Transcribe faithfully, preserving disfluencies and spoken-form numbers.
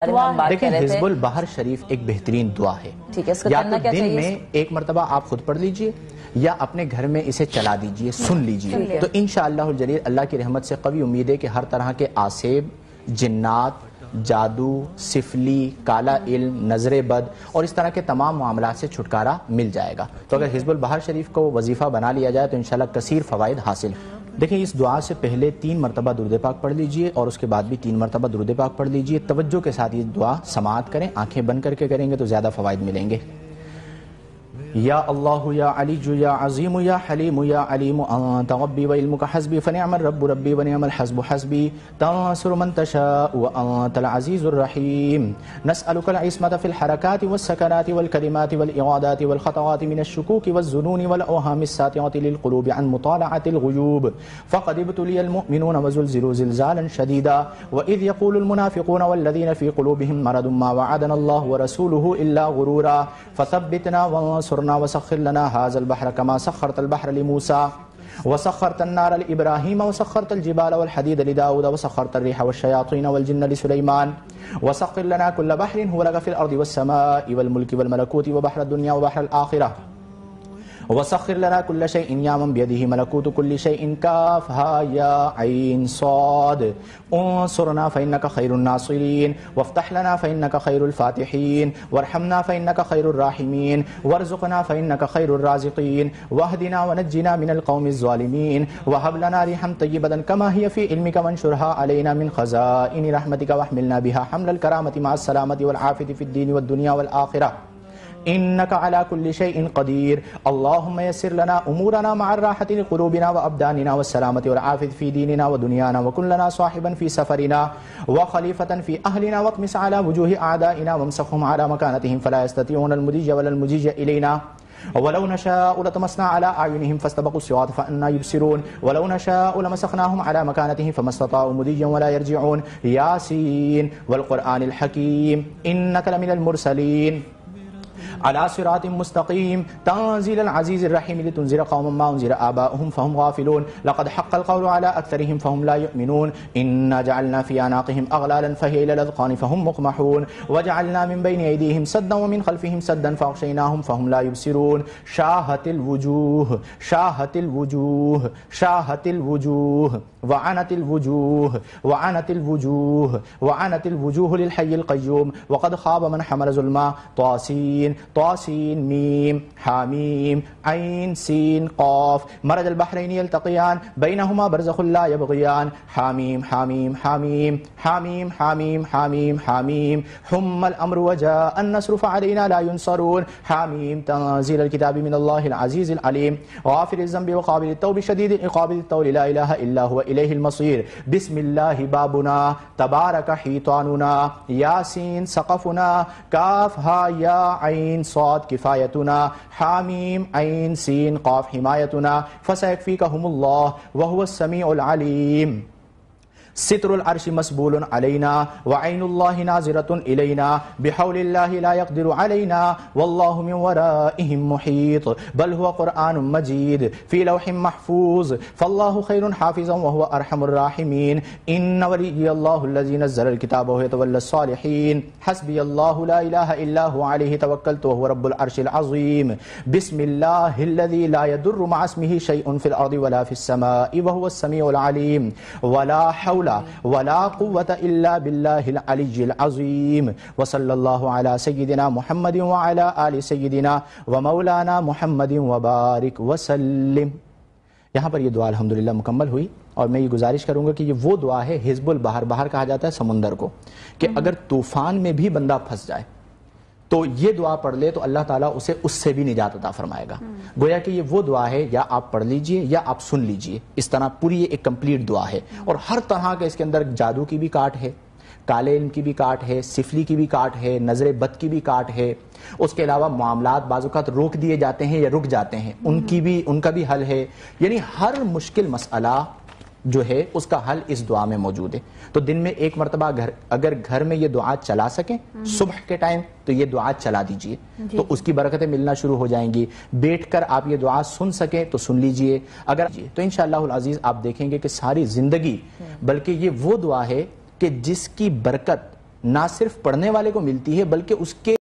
دیکھیں حزب البحر شریف ایک بہترین دعا ہے، یا تو دن میں ایک مرتبہ آپ خود پڑھ لیجئے یا اپنے گھر میں اسے چلا دیجئے، سن لیجئے، تو انشاءاللہ الجلیل اللہ کی رحمت سے قوی امید ہے کہ ہر طرح کے آسیب، جنات، جادو، سفلی، کالا علم، نظر بد اور اس طرح کے تمام معاملات سے چھٹکارا مل جائے گا۔ تو اگر حزب البحر شریف کو وظیفہ بنا لیا جائے تو انشاءاللہ کثیر فوائد حاصل۔ دیکھیں اس دعا سے پہلے تین مرتبہ درود پاک پڑھ لیجئے اور اس کے بعد بھی تین مرتبہ درود پاک پڑھ لیجئے۔ توجہ کے ساتھ یہ دعا سماعت کریں، آنکھیں بند کر کے کریں گے تو زیادہ فوائد ملیں گے۔ یا اللہ یا علی یا عظیم یا حلیم یا علیم انت ربی و علمک حسبی فنعم الرب ربی و نعم الحسب حسبی تنصر من تشاء وانت العزیز الرحیم نسألک العصمت فی الحرکات والسکنات والکلمات والإغادات والخطوات من الشکوک والظنون والأوهام الساطعة للقلوب عن مطالعة الغیوب فقد ابتلی المؤمنون وزلزلوا زلزالا شدیدا وإذ يقول المنافقون والذین فی قلوبهم مرض ما وعدنا الله ورسوله إلا غرورا فثبتنا وانصر وسخر لنا هذا البحر كما سخرت البحر لموسى وسخرت النار لإبراهيم وسخرت الجبال والحديد لداود وسخرت الريح والشياطين والجن لسليمان وسخر لنا كل بحر هو لك في الأرض والسماء والملك والملكوت وبحر الدنيا وبحر الآخرة وسخر لنا كل شيء يعمل بيده ملكوت كل شيء كافها يا عين صاد انصرنا فإنك خير الناصرين وافتح لنا فإنك خير الفاتحين وارحمنا فإنك خير الراحمين وارزقنا فإنك خير الرازقين واهدنا ونجنا من القوم الظالمين وهب لنا ريحا طيبة كما هي في علمك وانشرها علينا من خزائن رحمتك واحملنا بها حمل الكرامة مع السلامة والعافية في الدين والدنيا والآخرة إنك على كل شيء قدير اللهم يسر لنا أمورنا مع الراحة لقلوبنا وأبداننا والسلامة والعافية في ديننا ودنيانا وكن لنا صاحبا في سفرنا وخليفة في أهلنا واطمس على وجوه أعدائنا وامسخهم على مكانتهم فلا يستطيعون المضي ولا المجيء إلينا ولو نشاء لطمسنا على أعينهم فاستبقوا الصراط فأنا يبصرون ولو نشاء لمسخناهم على مكانتهم فما استطاعوا مضيا ولا يرجعون ياسين والقرآن الحكيم إنك لمن المرسلين على صراط مستقيم تنزيل العزيز الرحيم لتنذر قوما ما أنذر آباؤهم فهم غافلون لقد حق القول على أكثرهم فهم لا يؤمنون إنا جعلنا في أعناقهم أغلالا فهي إلى الأذقان فهم مقمحون وجعلنا من بين أيديهم سدا ومن خلفهم سدا فأغشيناهم فهم لا يبصرون شاهت الوجوه شاهت الوجوه شاهت الوجوه وعنت الوجوه وعنت الوجوه وعنت الوجوه للحي القيوم وقد خاب من حمل ظلما طاسين طاسين ميم حاميم عين سين قاف مرج البحرين يلتقيان بينهما برزخ لا يبغيان حاميم حاميم حاميم حاميم حاميم حاميم حاميم حم الأمر وجاء النصر فعلينا لا ينصرون حاميم تنزيل الكتاب من الله العزيز العليم غافر الذنب وقابل التوب شديد العقاب الطول لا إله إلا هو إليه المصير بسم الله بابنا تبارك حيطاننا ياسين سقفنا كاف ها يا عين صاد كفايتنا حاميم عين سين قاف حمايتنا فسيكفيكهم الله وهو السميع العليم ستر العرش مسبول علينا وعين الله ناظرة إلينا بحول الله لا يقدر علينا والله من ورائهم محيط بل هو قرآن مجيد في لوح محفوظ فالله خير حافظا وهو أرحم الراحمين إن ولي الله الذي نزل الكتاب وهو يتولى الصالحين حسبي الله لا إله إلا هو عليه توكلت وهو رب العرش العظيم بسم الله الذي لا يضر مع اسمه شيء في الأرض ولا في السماء وهو السميع العليم ولا حول ولا قوة إلا بالله العلي العظيم وصلى الله على سيدنا محمد وعلى آل سيدنا ومولانا محمد وبارك وسلم۔ یہاں پر یہ دعا الحمدللہ مکمل ہوئی اور میں یہ گزارش کروں گا کہ یہ وہ دعا ہے حزب البحر، بحر کہا جاتا ہے سمندر کو، کہ اگر طوفان میں بھی بندہ پھنس جائے تو یہ دعا پڑھ لے تو اللہ تعالیٰ اسے اس سے بھی نجات عطا فرمائے گا۔ گویا کہ یہ وہ دعا ہے، یا آپ پڑھ لیجئے یا آپ سن لیجئے، اس طرح پوری یہ ایک کمپلیٹ دعا ہے، اور ہر طرح کا اس کے اندر جادو کی بھی کاٹ ہے، کالے علم کی بھی کاٹ ہے، سفلی کی بھی کاٹ ہے، نظر بد کی بھی کاٹ ہے، اس کے علاوہ معاملات بعض اوقات روک دیے جاتے ہیں یا رک جاتے ہیں، ان کی بھی ان کا بھی حل ہے، یعنی ہر مشکل مسئلہ جو ہے اس کا حل اس دعا میں موجود ہے۔ تو دن میں ایک مرتبہ گھر اگر گھر میں یہ دعا چلا سکیں صبح کے ٹائم تو یہ دعا چلا دیجئے، تو اس کی برکتیں ملنا شروع ہو جائیں گی۔ بیٹھ کر آپ یہ دعا سن سکیں تو سن لیجئے، اگر تو انشاءاللہ العزیز آپ دیکھیں گے کہ ساری زندگی، بلکہ یہ وہ دعا ہے کہ جس کی برکت نہ صرف پڑھنے والے کو ملتی ہے بلکہ اس کے